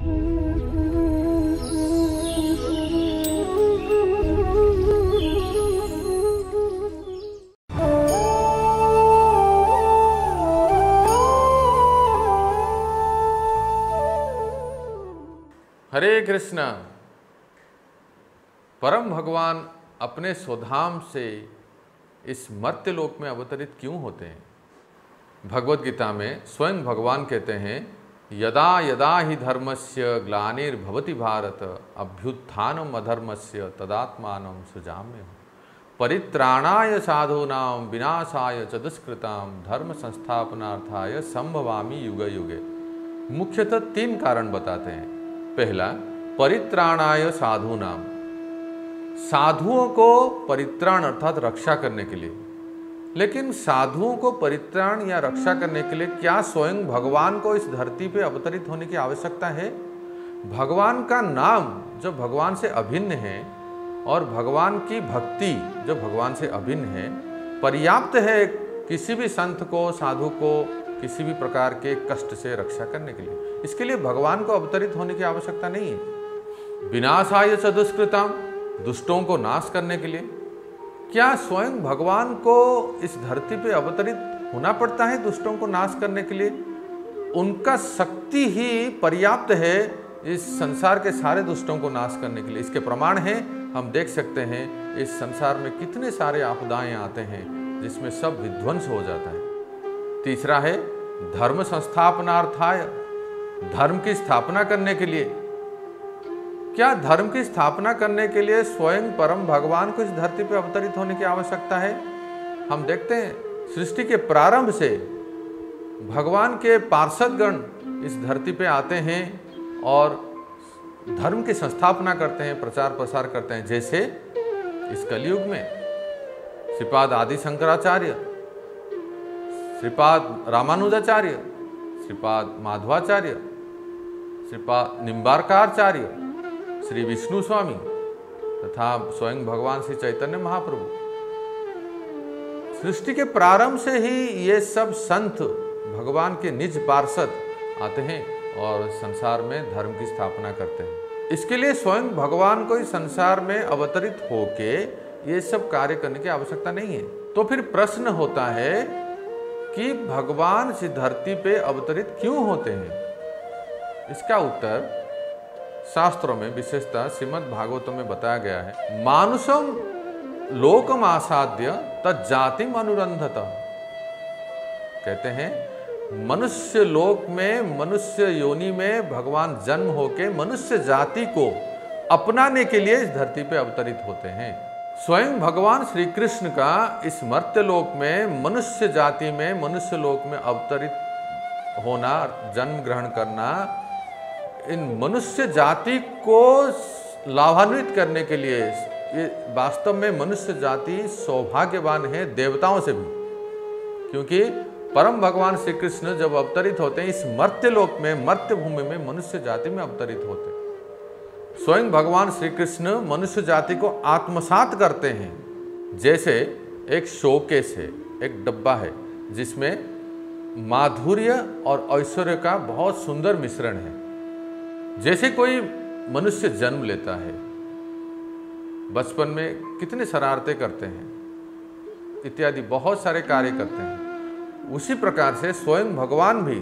हरे कृष्णा। परम भगवान अपने स्वधाम से इस मर्त्य लोक में अवतरित क्यों होते हैं? भगवत गीता में स्वयं भगवान कहते हैं, यदा यदा ही धर्मस्य ग्लानिर्भवति भारत अभ्युत्थानम अधर्मस्य तदात्मानं सृजाम्यहम् परित्राणाय साधूनां विनाशाय च दुष्कृतां धर्म संस्थापनार्थाय संभवामि युगे युगे। मुख्यतः 3 कारण बताते हैं। पहला, परित्राणाय साधूनां, साधुओं को परित्राण अर्थात रक्षा करने के लिए। लेकिन साधुओं को परित्राण या रक्षा करने के लिए क्या स्वयं भगवान को इस धरती पे अवतरित होने की आवश्यकता है? भगवान का नाम जो भगवान से अभिन्न है और भगवान की भक्ति जो भगवान से अभिन्न है पर्याप्त है किसी भी संत को, साधु को किसी भी प्रकार के कष्ट से रक्षा करने के लिए। इसके लिए भगवान को अवतरित होने की आवश्यकता नहीं है। विनाशाय च दुष्कृताम, दुष्टों को नाश करने के लिए। क्या स्वयं भगवान को इस धरती पे अवतरित होना पड़ता है दुष्टों को नाश करने के लिए? उनका शक्ति ही पर्याप्त है इस संसार के सारे दुष्टों को नाश करने के लिए। इसके प्रमाण हैं, हम देख सकते हैं इस संसार में कितने सारे आपदाएं आते हैं जिसमें सब विध्वंस हो जाता है। तीसरा है धर्म संस्थापनार्थाय, धर्म की स्थापना करने के लिए। क्या धर्म की स्थापना करने के लिए स्वयं परम भगवान को इस धरती पर अवतरित होने की आवश्यकता है? हम देखते हैं सृष्टि के प्रारंभ से भगवान के पार्षदगण इस धरती पे आते हैं और धर्म की संस्थापना करते हैं, प्रचार प्रसार करते हैं। जैसे इस कलयुग में श्रीपाद आदि शंकराचार्य, श्रीपाद रामानुजाचार्य, श्रीपाद माधवाचार्य, श्रीपाद निम्बारकाचार्य, श्री विष्णु स्वामी तथा स्वयं भगवान श्री चैतन्य महाप्रभु। सृष्टि के प्रारंभ से ही ये सब संत भगवान के निज पार्षद आते हैं और संसार में धर्म की स्थापना करते हैं। इसके लिए स्वयं भगवान को इस संसार में अवतरित होके ये सब कार्य करने की आवश्यकता नहीं है। तो फिर प्रश्न होता है कि भगवान इस धरती पे अवतरित क्यों होते हैं? इसका उत्तर शास्त्रों में विशेषतः श्रीमद् भागवतम में बताया गया है। मानुषम लोकम आसाद्य तज्जातिम अनुरंधत। कहते हैं मनुष्य लोक में, मनुष्य योनि में भगवान जन्म होके मनुष्य जाति को अपनाने के लिए इस धरती पे अवतरित होते हैं। स्वयं भगवान श्री कृष्ण का इस मर्त्य लोक में, मनुष्य जाति में, मनुष्य लोक में अवतरित होना, जन्म ग्रहण करना, इन मनुष्य जाति को लाभान्वित करने के लिए ये वास्तव में मनुष्य जाति सौभाग्यवान है देवताओं से भी। क्योंकि परम भगवान श्री कृष्ण जब अवतरित होते हैं इस मर्त्य लोक में, मर्त्य भूमि में, मनुष्य जाति में अवतरित होते हैं। स्वयं भगवान श्री कृष्ण मनुष्य जाति को आत्मसात करते हैं। जैसे एक शोकेस है, एक डब्बा है जिसमें माधुर्य और ऐश्वर्य का बहुत सुंदर मिश्रण है। जैसे कोई मनुष्य जन्म लेता है, बचपन में कितने शरारतें करते हैं इत्यादि बहुत सारे कार्य करते हैं, उसी प्रकार से स्वयं भगवान भी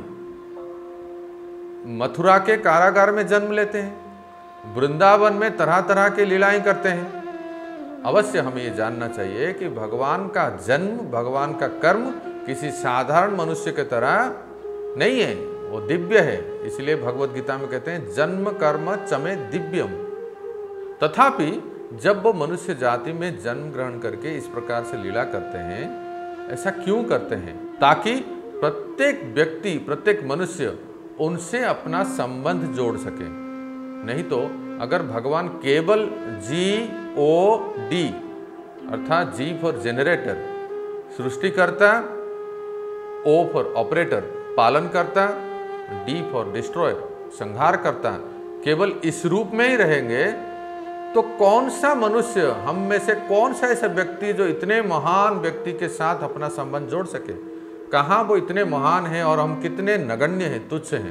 मथुरा के कारागार में जन्म लेते हैं, वृंदावन में तरह तरह के लीलाएं करते हैं। अवश्य हमें ये जानना चाहिए कि भगवान का जन्म, भगवान का कर्म किसी साधारण मनुष्य की तरह नहीं है, वो दिव्य है। इसलिए भगवत गीता में कहते हैं जन्म कर्म चमे दिव्यम। तथापि जब वो मनुष्य जाति में जन्म ग्रहण करके इस प्रकार से लीला करते हैं, ऐसा क्यों करते हैं? ताकि प्रत्येक व्यक्ति, प्रत्येक मनुष्य उनसे अपना संबंध जोड़ सके। नहीं तो अगर भगवान केवल GOD अर्थात G फॉर जेनरेटर, सृष्टिकर्ता, O फॉर ऑपरेटर, पालन करता, D फॉर डिस्ट्रॉयर, संहार करता, केवल इस रूप में ही रहेंगे तो कौन सा मनुष्य, हम में से कौन सा ऐसा व्यक्ति जो इतने महान व्यक्ति के साथ अपना संबंध जोड़ सके? कहाँ वो इतने महान हैं और हम कितने नगण्य हैं, तुच्छ हैं।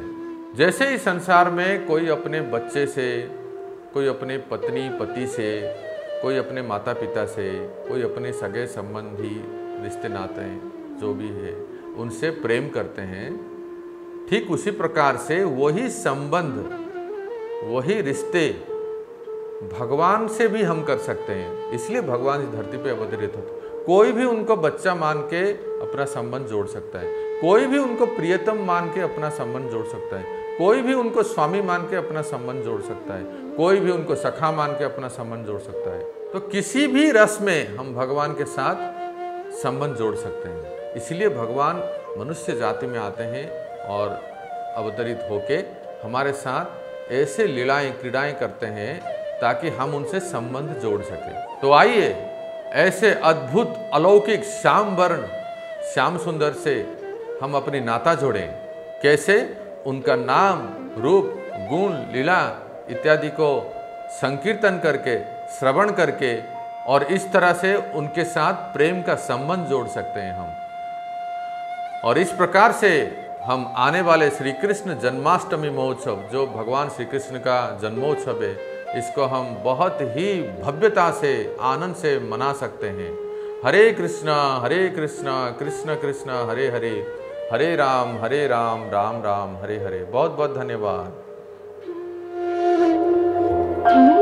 जैसे ही संसार में कोई अपने बच्चे से, कोई अपने पत्नी पति से, कोई अपने माता पिता से, कोई अपने सगे संबंधी रिश्ते नाते जो भी है उनसे प्रेम करते हैं, ठीक उसी प्रकार से वही संबंध, वही रिश्ते भगवान से भी हम कर सकते हैं। इसलिए भगवान इस धरती पे अवतरित होते। कोई भी उनको बच्चा मान के अपना संबंध जोड़ सकता है, कोई भी उनको प्रियतम मान के अपना संबंध जोड़ सकता है, कोई भी उनको स्वामी मान के अपना संबंध जोड़ सकता है, कोई भी उनको सखा मान के अपना संबंध जोड़ सकता है। तो किसी भी रस में हम भगवान के साथ संबंध जोड़ सकते हैं। इसलिए भगवान मनुष्य जाति में आते हैं और अवतरित होके हमारे साथ ऐसे लीलाएं क्रीड़ाएं करते हैं ताकि हम उनसे संबंध जोड़ सकें। तो आइए ऐसे अद्भुत अलौकिक श्याम वर्ण श्याम सुंदर से हम अपनी नाता जोड़ें। कैसे? उनका नाम, रूप, गुण, लीला इत्यादि को संकीर्तन करके, श्रवण करके, और इस तरह से उनके साथ प्रेम का संबंध जोड़ सकते हैं हम। और इस प्रकार से हम आने वाले श्री कृष्ण जन्माष्टमी महोत्सव, जो भगवान श्री कृष्ण का जन्मोत्सव है, इसको हम बहुत ही भव्यता से, आनंद से मना सकते हैं। हरे कृष्णा कृष्ण कृष्ण हरे हरे, हरे राम राम राम हरे हरे। बहुत बहुत धन्यवाद।